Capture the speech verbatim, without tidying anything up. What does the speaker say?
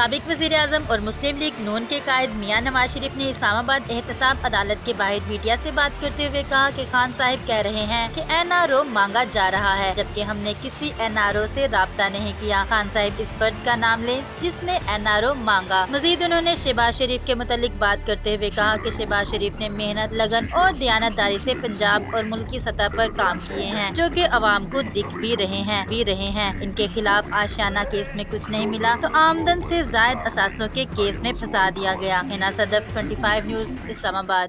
साबिक वज़ीर आज़म और मुस्लिम लीग नून के कायद मियां नवाज शरीफ ने इस्लामाबाद एहतसाब अदालत के बाहर मीडिया से बात करते हुए कहा कि खान साहिब कह रहे हैं कि एन आर ओ मांगा जा रहा है, जबकि हमने किसी एन आर ओ से राब्ता नहीं किया। खान साहिब इस फर्द का नाम लें जिसने एन आर ओ मांगा। मजीद उन्होंने शहबाज शरीफ के मुतालिक बात करते हुए कहा कि शहबाज शरीफ ने मेहनत, लगन और दयानतदारी से पंजाब और मुल्क की सतह पर काम किए हैं, जो कि अवाम को दिख भी रहे हैं भी रहे हैं इनके खिलाफ आशियाना केस में कुछ नहीं मिला तो आमदन से जायद असासों के केस में फंसा दिया गया। हिना सदफ, पच्चीस न्यूज़, इस्लामाबाद।